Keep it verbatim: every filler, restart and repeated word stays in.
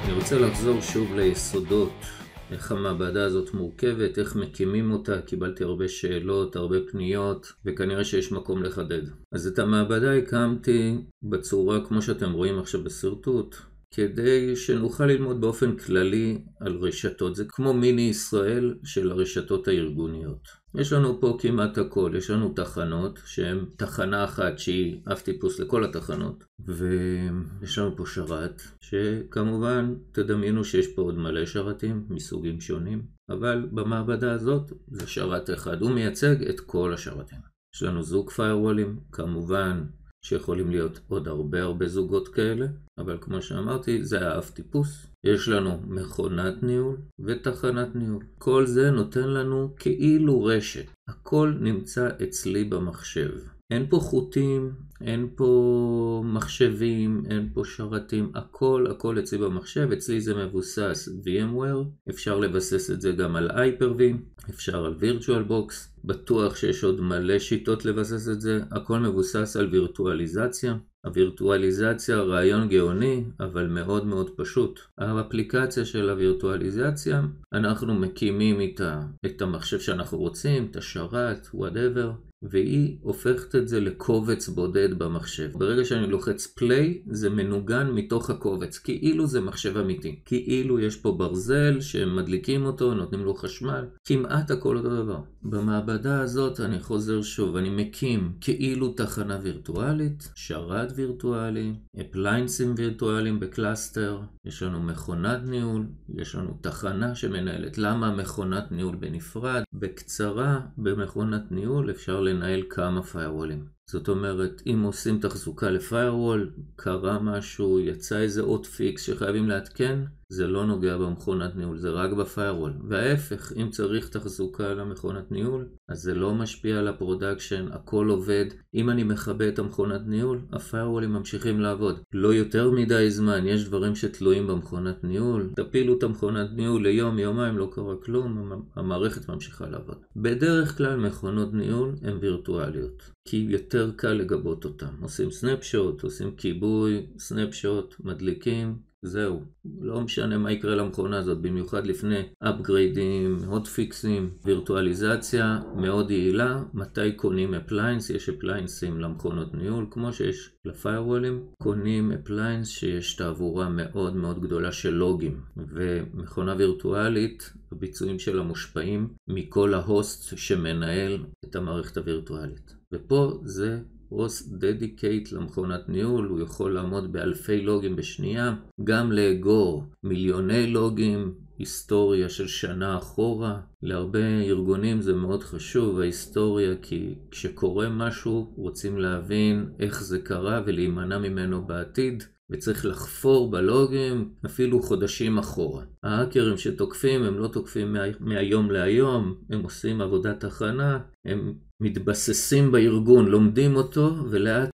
אני רוצה לחזור שוב ליסודות, איך המעבדה הזאת מורכבת, איך מקימים אותה. קיבלתי הרבה שאלות, הרבה פניות, וכנראה שיש מקום לחדד. אז את המעבדה הקמתי בצורה כמו שאתם רואים עכשיו בסרטוט, כדי שנוכל ללמוד באופן כללי על רשתות. זה כמו מיני ישראל של הרשתות הארגוניות. יש לנו פה כמעט הכל, יש לנו תחנות שהן תחנה אחת שהיא אף טיפוס לכל התחנות, ויש לנו פה שרת שכמובן תדמיינו שיש פה עוד מלא שרתים מסוגים שונים, אבל במעבדה הזאת זה שרת אחד, הוא מייצג את כל השרתים. יש לנו זוג firewall'ים, כמובן שיכולים להיות עוד הרבה הרבה זוגות כאלה, אבל כמו שאמרתי זה האף טיפוס. יש לנו מכונת ניהול ותחנת ניהול. כל זה נותן לנו כאילו רשת. הכל נמצא אצלי במחשב. אין פה חוטים, אין פה מחשבים, אין פה שרתים, הכל הכל אצלי במחשב. אצלי זה מבוסס VMware, אפשר לבסס את זה גם על Hyper-V, אפשר על VirtualBox, בטוח שיש עוד מלא שיטות לבסס את זה, הכל מבוסס על וירטואליזציה. הווירטואליזציה רעיון גאוני, אבל מאוד מאוד פשוט. האפליקציה של הווירטואליזציה, אנחנו מקימים איתה את המחשב שאנחנו רוצים, את השרת, whatever, והיא הופכת את זה לקובץ בודד במחשב. ברגע שאני לוחץ פליי, זה מנוגן מתוך הקובץ, כאילו זה מחשב אמיתי. כאילו יש פה ברזל שמדליקים אותו, נותנים לו חשמל, כמעט הכל אותו דבר. במעבדה הזאת אני חוזר שוב, אני מקים כאילו תחנה וירטואלית, שרת וירטואלי, אפליינסים וירטואליים בקלאסטר, יש לנו מכונת ניהול, יש לנו תחנה שמנהלת. למה מכונת ניהול בנפרד? בקצרה, במכונת ניהול אפשר לנהל כמה firewall'ים. זאת אומרת, אם עושים תחזוקה לפיירוול, קרה משהו, יצא איזה עוד פיקס שחייבים להתקן, זה לא נוגע במכונת ניהול, זה רק בפיירוול. וההפך, אם צריך תחזוקה למכונת ניהול, אז זה לא משפיע על הפרודקשן, הכל עובד. אם אני מכבה את המכונת ניהול, הפיירוולים ממשיכים לעבוד. לא יותר מדי זמן, יש דברים שתלויים במכונת ניהול. תפילו את המכונת ניהול ליום, יומיים, לא קרה כלום, המערכת ממשיכה לעבוד. בדרך כלל מכונות ניהול הן וירטואליות, כי יותר קל לגבות אותם. עושים סנפשוט, עושים כיבוי, סנפשוט, מדליקים, זהו. לא משנה מה יקרה למכונה הזאת, במיוחד לפני אפגריידים, עוד פיקסים, וירטואליזציה מאוד יעילה. מתי קונים אפליינס? יש אפליינסים למכונות ניהול, כמו שיש לפיירוולים. קונים אפליינס שיש תעבורה מאוד מאוד גדולה של לוגים, ומכונה וירטואלית, הביצועים שלה מושפעים מכל ההוסט שמנהל את המערכת הווירטואלית. ופה זה הוסט דדיקייט למכונת ניהול, הוא יכול לעמוד באלפי לוגים בשנייה, גם לאגור מיליוני לוגים, היסטוריה של שנה אחורה. להרבה ארגונים זה מאוד חשוב, ההיסטוריה, כי כשקורה משהו רוצים להבין איך זה קרה ולהימנע ממנו בעתיד, וצריך לחפור בלוגים אפילו חודשים אחורה. ההאקרים שתוקפים הם לא תוקפים מה... מהיום להיום, הם עושים עבודת הכנה, הם מתבססים בארגון, לומדים אותו ולאט